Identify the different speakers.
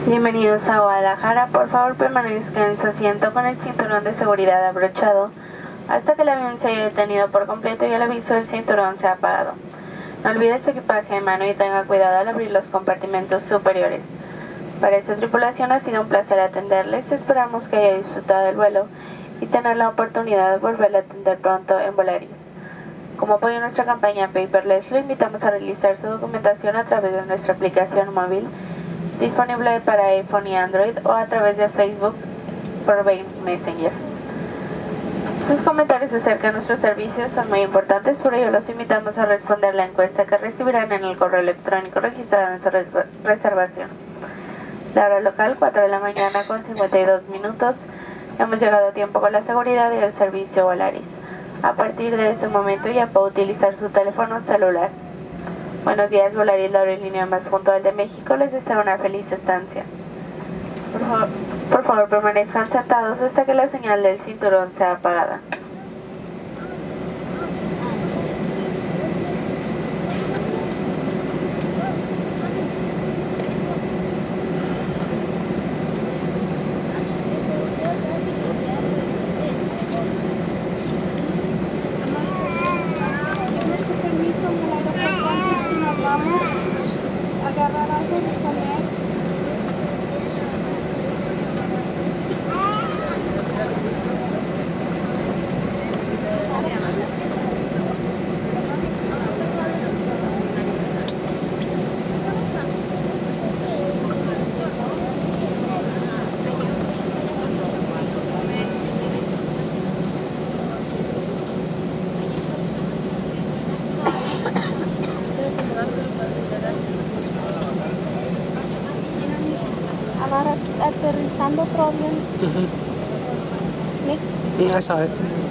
Speaker 1: Bienvenidos a Guadalajara. Por favor, permanezcan en su asiento con el cinturón de seguridad abrochado hasta que el avión se haya detenido por completo y el aviso del cinturón sea apagado. No olvide su equipaje de mano y tenga cuidado al abrir los compartimentos superiores. Para esta tripulación ha sido un placer atenderles. Esperamos que haya disfrutado del vuelo y tener la oportunidad de volverle a atender pronto en Volaris. Como apoyo a nuestra campaña Paperless, lo invitamos a realizar su documentación a través de nuestra aplicación móvil disponible para iPhone y Android o a través de Facebook por Messenger. Sus comentarios acerca de nuestros servicios son muy importantes, por ello los invitamos a responder la encuesta que recibirán en el correo electrónico registrado en su reservación. La hora local, 4 de la mañana con 52 minutos. Hemos llegado a tiempo con la seguridad y el servicio Volaris. A partir de este momento ya puede utilizar su teléfono celular. Buenos días, Volaris, la aerolínea más puntual de México. Les deseo una feliz estancia. Por favor, permanezcan sentados hasta que la señal del cinturón sea apagada.
Speaker 2: Agarrar algo de comer. Aterrizando otro avión.
Speaker 3: Ya sabes.